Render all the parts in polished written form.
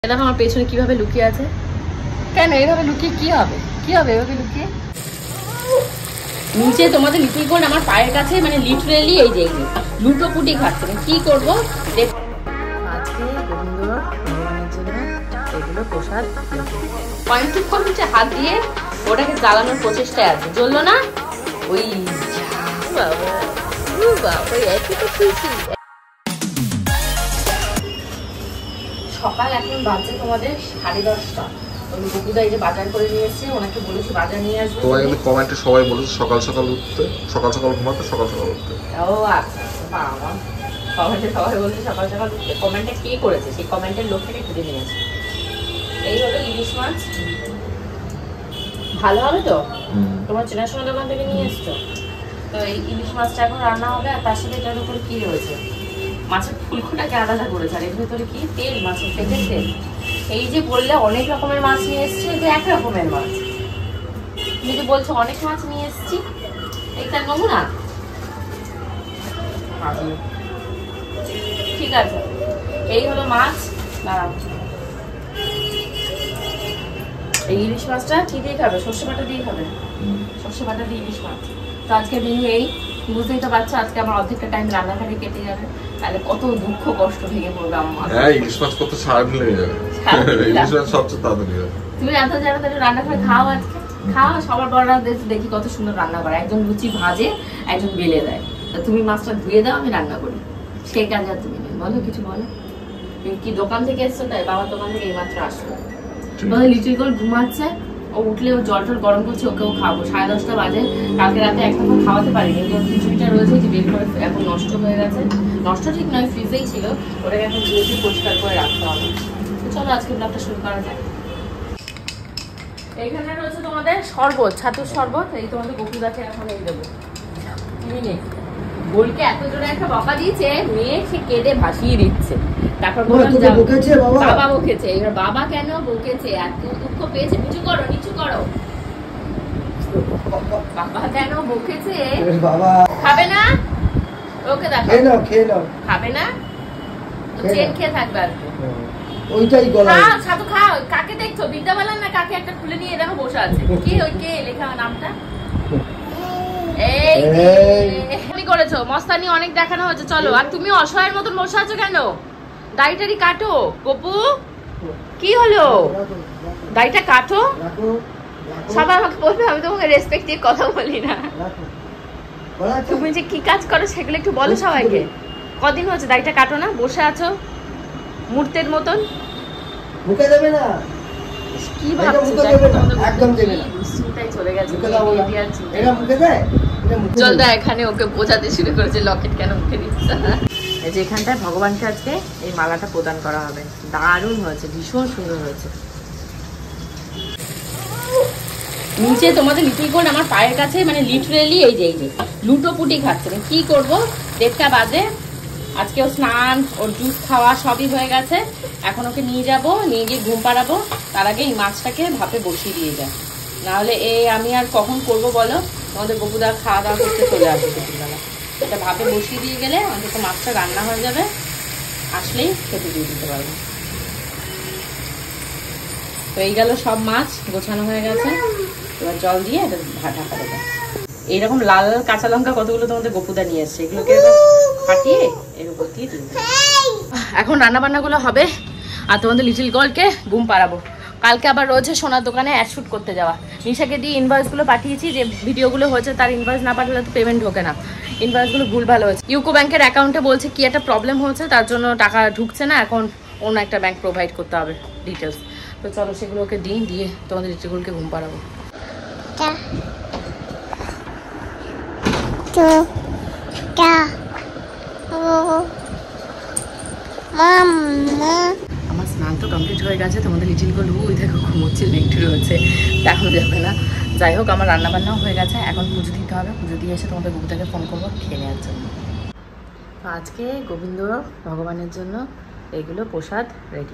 দেখো আমার পেছনে কিভাবে লুকিয়ে আছে। কেন এইভাবে লুকিয়ে কি হবে? কি হবে এভাবে লুকিয়ে? নিচে তোমাদের লিটল গোল্ড আমার পায়ের কাছে, মানে লিটারেলি এই যে লুটোপুটি খাচ্ছে। কি করবো? আজকে গোবিন্দ ভগবানের জন্য এগুলো প্রসাদ কয়েকটুক করছে, হাত দিয়ে ওটাকে জ্বালানোর প্রচেষ্টায় আছে। জ্বললো না? ওই বাবা বাবা, এতটা খুশি। সকাল এখন বাজে তোমাদের 10:30। ওই বকুদা এই যে বাজার করে নিয়ে এসেছে, ওনাকে বলেছি বাজার নিয়ে আসবে। তোমায় কিন্তু কমেন্টে সবাই বলেছে সকাল সকাল উঠতে, সকাল সকাল ঘুমাতে, সকাল সকাল উঠতে। ও আচ্ছা বাবা, কমেন্টে সবাই বলছে সকাল সকাল উঠতে। কমেন্টে কে করেছে? সেই কমেন্টের লোকটাকে খুঁজে নিয়েছে। এই হলো ইলিশ মাছ। ভালো হবে তো? তোমার চেনাশোনা দোকান থেকে নিয়ে এসছো তো। এই ইলিশ মাছটা এখন রান্না হবে। আর তার সাথে এটার উপরে কি রয়েছে? মাছের ফুলকোটাকে আলাদা করেছে। আর এর ভেতরে কি তেল, মাছের পেটের তেল। এই যে বললে অনেক রকমের মাছ নিয়ে এসছি, যে এক রকমের মাছ। তুমি যে বলছো অনেক মাছ নিয়ে এসছি, এইটা নেবো না? ঠিক আছে, এই হলো মাছ। দাঁড়াও, এই ইলিশ মাছটা কি দিয়ে খাবে? সর্ষে বাটা দিয়ে খাবে? সর্ষে বাটা দিয়ে ইলিশ মাছ। তো আজকে মেনু এই, বুঝতেই তো পারছো। আজকে আমার অর্ধেকটা টাইম রান্নাঘরে কেটে যাবে। তাহলে কত দুঃখ কষ্ট ভেঙে পড়বে আমার মাথা। হ্যাঁ, ইলিশ মাছ করতে সারাদিন লেগে যাবে। ইলিশ মাছ সবচেয়ে তাড়াতাড়ি হবে। তুমি এত জানো তাহলে রান্নাঘরে খাও, আজকে খাও। সবার বড়রা দেখি কত সুন্দর রান্না করে। একজন লুচি ভাজে, একজন বেলে দেয়। তো তুমি মাছটা ধুয়ে দাও, আমি রান্না করি। সেই কাজ আর তুমি নেই। বলো, কিছু বলো। তুমি কি দোকান থেকে এসছো? তাই বাবার দোকান থেকে এই মাত্র আসলো। তোমাদের লিটল গোল্ড ঘুমাচ্ছে। ও উঠলে ও জল টল গরম করছে, ওকেও খাবো। 10:30 বাজে। কালকে রাতে একটা খাওয়াতে পারিনি। খিচুড়িটা রয়েছে যে বের করে এখন নষ্ট হয়ে গেছে। নষ্ট ঠিক নয়, ফ্রিজেই ছিল। ওটাকে এখন ধুয়ে পরিষ্কার করে রাখতে হবে। চলো আজকে ব্লগটা শুরু করা যায়। এইখানে রয়েছে তোমাদের শরবত, ছাতুর শরবত। এই তোমাদের বকুদাকে এখন এই দেবো। গোলকে এত জোরে একটা বকা দিয়েছে, মেয়ে সে কেঁদে ভাসিয়ে দিচ্ছে। তারপর বললাম বাবা বকেছে। এবার বাবা কেন বকেছে? এত দুঃখ পেয়েছে। নিচু করো, নিচু করো। বাবা কেন বকেছে? খাবে না? ওকে দেখো, খাবে না? চেন খেয়ে থাকবে আর ওইটাই গলা। খাও, ছাতু খাও। কাকে দেখছো? বিদ্যাবালা না কাকে একটা খুলে নিয়ে দেখো বসে আছে। কে ওই? কে লেখা নামটা? এই করেছো মস্তানি, অনেক দেখানো হয়েছে। চলো। আর তুমি অসহায়ের মতন বসে আছো কেন? দাড়িটারি কাটো গপু। কি হলো? দাড়িটা কাটো। সবাই আমাকে বলবে আমি তোমাকে রেসপেক্ট দিয়ে কথা বলি না। তুমি যে কি কাজ করো সেগুলো একটু বলো সবাইকে। কদিন হচ্ছে দাড়িটা কাটো না? বসে আছো মূর্তের মতন। মুখে দেবে না? কি ভাবছো? একদম দেবে না। চিন্তায় চলে গেছে। এটা মুখে দেয়। জলদা এখানে ওকে বোঝাতে শুরু করেছে লকেট কেন মুখে দিচ্ছে না। এই যে এখানটায় ভগবানকে আজকে এই মালাটা প্রদান করা হবে। দারুণ হয়েছে, ভীষণ সুন্দর হয়েছে। নিচে তোমাদের লিটল গোল্ড আমার পায়ের কাছে, মানে লিটারেলি এই যে লুটোপুটি খাচ্ছে। কি করবো? 1:30 বাজে। আজকেও স্নান, ওর জুস খাওয়া সবই হয়ে গেছে। এখন ওকে নিয়ে যাব, নিয়ে গিয়ে ঘুম পাড়াবো। তার আগে এই মাছটাকে ভাপে বসিয়ে দিয়ে যায়। নাহলে আমি আর কখন করবো বলো? আমাদের বকুদা খাওয়া দাওয়া করতে চলে আসবে দুপুরবেলা। এটা ভাপে বসিয়ে দিয়ে গেলে অন্তত মাছটা রান্না হয়ে যাবে, আসলেই খেতে দিয়ে দিতে পারবো। তো এই গেল সব মাছ গোছানো হয়ে গেছে। এবার জল দিয়ে এটা ঢাকা দেবে। এইরকম লাল লাল কাঁচা লঙ্কা কতগুলো তোমাদের বকুদা নিয়ে এসছে, এগুলোকে ফাটিয়ে এর উপর দিয়ে দিন। এখন রান্না বান্নাগুলো হবে আর তোমাদের লিটল গোল্ডকে ঘুম পাড়াবো। কালকে আবার রয়েছে সোনার দোকানে অ্যাড শুট করতে যাওয়া। নিশাকে দিয়ে ইনভয়েসগুলো পাঠিয়েছি, যে ভিডিওগুলো হয়েছে তার ইনভয়েস না পাঠালে তো পেমেন্ট ঢোকে না। ইনভয়েসগুলো ভুল ভালো হয়েছে। ইউকো ব্যাংকের অ্যাকাউন্টে বলছে কি একটা প্রবলেম হচ্ছে, তার জন্য টাকা ঢুকছে না। এখন অন্য একটা ব্যাংক প্রোভাইড করতে হবে ডিটেলস। তো চলো সেগুলোকে দিয়ে তোমাদের লিটল গোল্ডকে ঘুম পাড়াবো। আমার স্নান তো কমপ্লিট হয়ে গেছে। তোমাদের লিটল গোল্ড ওই দেখো ঘুমোচ্ছে, লেংটু রয়েছে, দেখানো যাবে না। যাই হোক, আমার রান্নাবান্নাও হয়ে গেছে। এখন পুজো দিতে হবে। পুজো দিয়ে এসে তোমাদের বউটাকে ফোন করবো খেয়ে নেওয়ার জন্য। আজকে গোবিন্দ ভগবানের জন্য এগুলো প্রসাদ রেডি।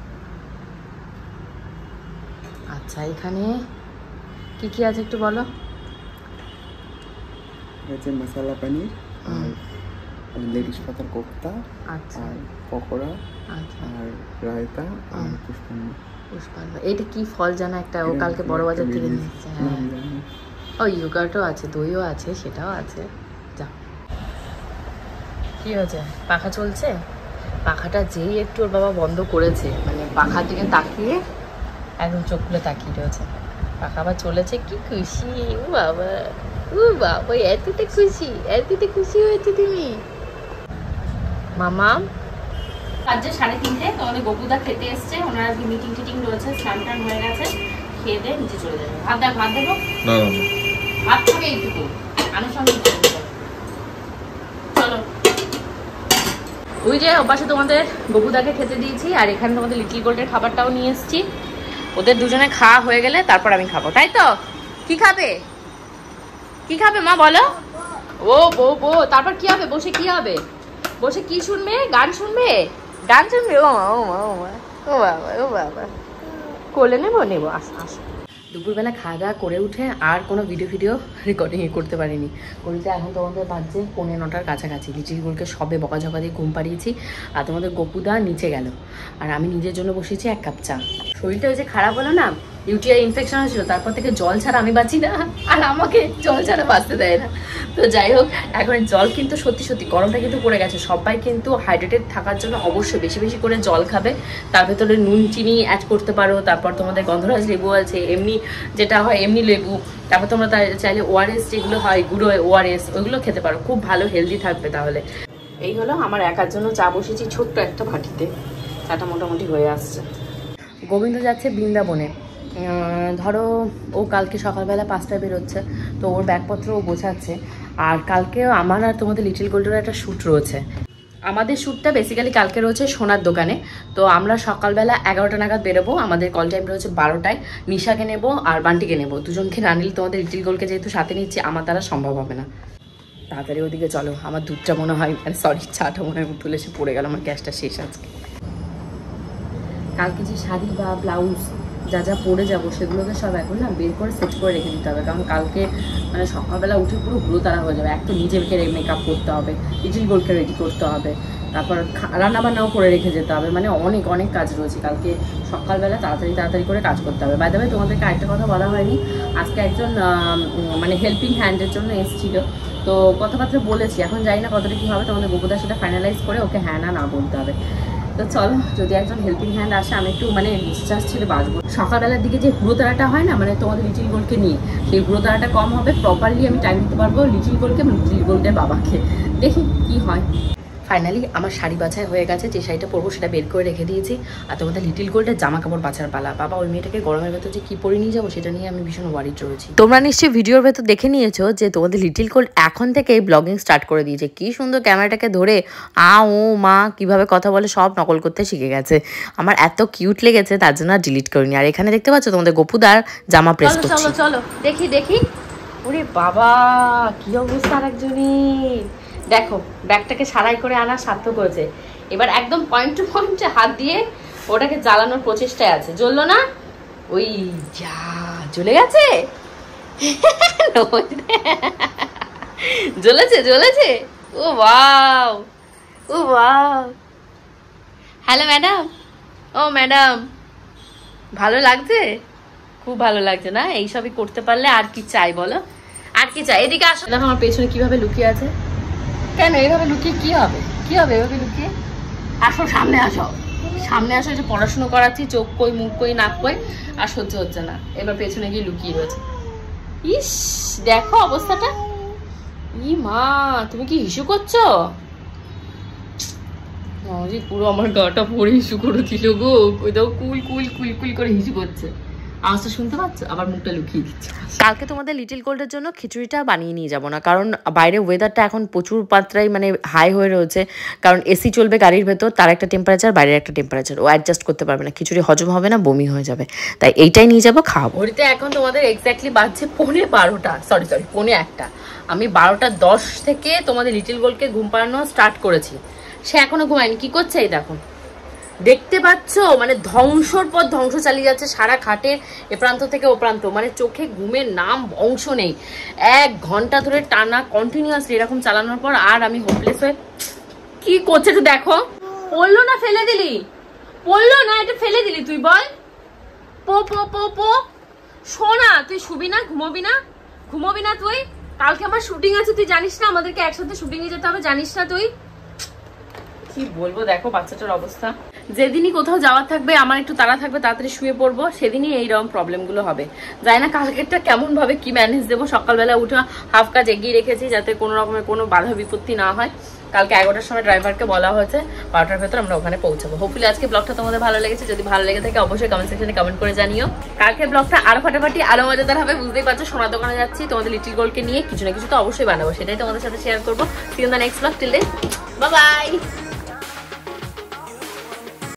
আচ্ছা, এখানে কি কি আছে একটু বলো। মশলা পনির আর লেডিস পাতার কোফতা। আচ্ছা, আর পকোড়া আচ্ছা আর রায়তা আর পুষ্পান্ন। পুষ্পান্ন এটা কি ফল জানা একটা, ও কালকে বড় বাজার থেকে নিয়ে এসেছে। হ্যাঁ ও ইয়োগার্টও আছে, দইও আছে, সেটাও আছে। যা কি হয়েছে, পাখা চলছে? পাখাটা যেই একটু ওর বাবা বন্ধ করেছে, মানে পাখার দিকে তাকিয়ে একদম চোখ খুলে তাকিয়ে রয়েছে। পাখা আবার চলেছে, কি খুশি! ও বাবা, ও বাবা, এতটা খুশি, এতটা খুশি হয়েছে তুমি মামা। আজকে 3:30 তোমাদের গপুদা খেতে এসছে, ওনার আজকে মিটিং টিটিং রয়েছে, স্নান টান হয়ে গেছে, খেয়ে দিয়ে নিচে চলে যাবে। ভাত দেখ, ভাত দেবো না না ভাত থাকে এইটুকু আনুষঙ্গিক। চলো ওই যে ওপাশে তোমাদের গপুদাকে খেতে দিয়েছি, আর এখানে তোমাদের লিটল গোল্ডের খাবারটাও নিয়ে এসেছি। ওদের দুজনে খাওয়া হয়ে গেলে তারপর আমি খাবো, তাই তো? কি খাবে, কি খাবে মা বলো? ও বো বো, তারপর কি হবে, বসে কি হবে, বসে কি শুনবে, গান শুনবে, গান শুনবে। ও মা ও মা ও মা, ও বাবা ও বাবা, কোলে নেবো নেবো, আস আস। দুপুরবেলা খাওয়া দাওয়া করে উঠে আর কোনো ভিডিও রেকর্ডিং করতে পারিনি। ঘড়িতে এখন তোমাদের বাজছে 9:45 কাছাকাছি। লিটিল গোলকে সবে বকাঝকা দিয়ে ঘুম পাড়িয়েছি, আর তোমাদের গপুদা নিচে গেল, আর আমি নিজের জন্য বসেছি 1 কাপ চা। শরীরটা ওই যে খারাপ হলো না, ইউটিআই ইনফেকশন হয়েছিল, তারপর থেকে জল ছাড়া আমি বাঁচি না, আর আমাকে জল ছাড়া বাঁচতে দেয় না। তো যাই হোক, এখন জল কিন্তু সত্যি সত্যি গরমটা কিন্তু পড়ে গেছে। সবাই কিন্তু হাইড্রেটেড থাকার জন্য অবশ্যই বেশি বেশি করে জল খাবে। তার ভেতরে নুন চিনি অ্যাড করতে পারো, তারপর তোমাদের গন্ধরাজ লেবু আছে, এমনি যেটা হয় এমনি লেবু, তারপর তোমরা চাইলে ওআরএস যেগুলো হয় গুঁড়ো ওআরএস, ওইগুলো খেতে পারো, খুব ভালো হেলদি থাকবে তাহলে। এই হলো আমার একার জন্য চা বসেছি ছোট্ট একটা ভাটিতে, চাটা মোটামুটি হয়ে আসছে। গোবিন্দ যাচ্ছে বৃন্দাবনে, ধরো ও কালকে সকালবেলা 5টায় বেরোচ্ছে, তো ওর ব্যাগপত্র ও গোছাচ্ছে। আর কালকেও আমার আর তোমাদের লিটল গোল্ডের একটা শ্যুট রয়েছে। আমাদের শ্যুটটা বেসিক্যালি কালকে রয়েছে সোনার দোকানে, তো আমরা সকালবেলা 11টা নাগাদ বেরোবো। আমাদের কল টাইম রয়েছে 12টায়। নিশাকে নেবো আর বান্টিকে নেবো, দুজনকে না নিলে তোমাদের লিটল গোল্ডকে যেহেতু সাথে নিচ্ছি আমার দ্বারা সম্ভব হবে না। তাড়াতাড়ি ওদিকে চলো, আমার দুধটা মনে হয়, সরি চাটা মনে হয় তুলে এসে পড়ে গেল, আমার গ্যাসটা শেষ আজকে। কালকে যে শাড়ি বা ব্লাউজ যা যা পরে যাবো সেগুলোকে সব এখন না বের করে সেট করে রেখে দিতে হবে, কারণ কালকে মানে সকালবেলা উঠে পুরো হুড়ো তাড়া হয়ে যাবে। এক তো নিজেকে মেকআপ করতে হবে, লিটল গোল্ডকে রেডি করতে হবে, তারপর রান্নাবান্নাও করে রেখে যেতে হবে, মানে অনেক অনেক কাজ রয়েছে। কালকে সকালবেলা তাড়াতাড়ি করে কাজ করতে হবে। বাই দ্য ওয়ে তোমাদেরকে আরেকটা কথা বলা হয়নি, আজকে একজন মানে হেল্পিং হ্যান্ডের জন্য এসেছিল, তো কথাবার্তা বলেছি, এখন জানি না কতটা কী হবে, তোমাদের গোপুদা সেটা ফাইনালাইজ করে ওকে হ্যাঁ না বলতে হবে। তো চলো, যদি একজন হেল্পিং হ্যান্ড আসে আমি একটু মানে নিঃশ্বাস ছেড়ে বাঁচবো। সকালবেলার দিকে যে হুড়োতাড়াটা হয় না, মানে তোমাদের লিটল গোল্ডকে নিয়ে, সেই হুড়োতাড়াটা কম হবে, প্রপারলি আমি টাইম দিতে পারবো লিটল গোল্ডকে, লিটল গোল্ডের বাবাকে। দেখি কি হয়। ফাইনালি আমার শাড়ি বাছাই হয়ে গেছে, যে শাড়িটা পরবো সেটা বের করে রেখে দিয়েছি। আর তোমাদের লিটল গোল্ডের জামা কাপড় বাছার পালা। বাবা ওই মেয়েটাকে গরমের ভেতর যে কি পরে নিয়ে যাবো সেটা নিয়ে আমি ভীষণ ওয়ারিড রয়েছি। তোমরা নিশ্চয়ই ভিডিওর ভেতর দেখে নিয়েছো যে তোমাদের লিটল গোল্ড এখন থেকে ব্লগিং স্টার্ট করে দিয়েছে। কি সুন্দর ক্যামেরাটাকে ধরে ও মা কিভাবে কথা বলে সব নকল করতে শিখে গেছে। আমার এত কিউট লেগেছে, তার জন্য আর ডিলিট করিনি। আর এখানে দেখতে পাচ্ছ তোমাদের গপুদার জামা প্রেস করছি। চলো চলো দেখি দেখি। ওরে বাবা কি অবস্থা আরেকজনের। দেখো ব্যাগটাকে সারাই করে আনা সার্থক হয়েছে। এবার একদম পয়েন্ট টু পয়েন্টে হাত দিয়ে ওটাকে জ্বালানোর প্রচেষ্টায় আছে। জ্বললো না? ওই যা জ্বলে গেছে। জ্বলেছে জ্বলেছে। ও ওয়াও ও ওয়াও। Hello madam. ও ম্যাডাম ভালো লাগছে? খুব ভালো লাগছে না? এইসবই করতে পারলে আর কি চাই বলো? আর কি চাই? এদিকে আসো। দেখো আমার পেছনে কিভাবে লুকিয়ে আছে। কেন এভাবে লুকিয়ে কি হবে? কি হবে এভাবে লুকিয়ে? আসো সামনে আসো, সামনে আসো। যে পড়াশুনো করাচ্ছি, চোখ কই মুখ কই নাক কই, আর সহ্য হচ্ছে না। এবার পেছনে গিয়ে লুকিয়ে রয়েছে। ইস দেখো অবস্থাটা। ই মা তুমি কি হিসু করছো? পুরো আমার গাটা পরে হিসু করে দিল গো। ওই দাও কুল কুল কুল কুল করে হিসু করছে। আওয়াজটা শুনতে পাচ্ছ? আবার মুখটা লুকিয়ে দিচ্ছে। কালকে তোমাদের লিটল গোল্ডের জন্য খিচুড়িটা বানিয়ে নিয়ে যাবো না, কারণ বাইরে ওয়েদারটা এখন প্রচুর মাত্রায় মানে হাই হয়ে রয়েছে, কারণ এসি চলবে গাড়ির ভেতর, তার একটা টেম্পারেচার বাইরের একটা টেম্পারেচার, ও অ্যাডজাস্ট করতে পারবে না, খিচুড়ি হজম হবে না, বমি হয়ে যাবে, তাই এইটাই নিয়ে যাবো খাওয়াবো। ঘড়িতে এখন তোমাদের এক্স্যাক্টলি বাজছে 12:15, সরি 1:45। আমি 12:10 থেকে তোমাদের লিটল গোল্ডকে ঘুম পাড়ানো স্টার্ট করেছি, সে এখনো ঘুমায়নি। কি করছে এই দেখো, দেখতে পাচ্ছ? মানে ধ্বংসর পর ধ্বংস চালিয়ে যাচ্ছে সারা খাটের এ প্রান্ত থেকে ও প্রান্ত, মানে চোখে ঘুমের নাম অংশ নেই। 1 ঘন্টা ধরে টানা কন্টিনিউয়াসলি এরকম চালানোর পর আর আমি হোপলেস হয়ে কি করছে একটু দেখো। পড়লো না ফেলে দিলি, পড়লো না এটা ফেলে দিলি তুই বল। পো পো পো পো শোনা, তুই শুবি না, ঘুমোবি না, ঘুমোবি না তুই? কালকে আমার শুটিং আছে তুই জানিস না, আমাদেরকে একসাথে শুটিং এ যেতে হবে জানিস না তুই? কি বলবো দেখো বাচ্চাটার অবস্থা। যেদিনই কোথাও যাওয়ার থাকবে, আমার একটু তাড়া থাকবে, তাড়াতাড়ি শুয়ে পড়বো, সেদিনই এইরকম প্রবলেম গুলো হবে। যাই না কালকেরটা কেমন ভাবে কি ম্যানেজ দেবো। সকালবেলা উঠে হাফ কাজ এগিয়ে রেখেছি যাতে কোনো রকমের কোনো বাধা বিপত্তি না হয়। কালকে 11টার সময় ড্রাইভারকে বলা হয়েছে 12টার ভেতর আমরা ওখানে পৌঁছাবো। হোপফুলি আজকে ব্লগটা তোমাদের ভালো লেগেছে, যদি ভালো লেগে থাকে অবশ্যই কমেন্ট সেকশনে কমেন্ট করে জানিও। কালকে ব্লগটা আরো ফাটাফাটি আরো মজাদার হবে, বুঝতেই পারছো। সোনার দোকানে যাচ্ছি, তোমাদের লিটিল গোল্ডকে নিয়ে কিছু না কিছু তো অবশ্যই বানাবো, সেটাই তোমাদের সাথে শেয়ার করবো। See you in the next blog, till then bye by.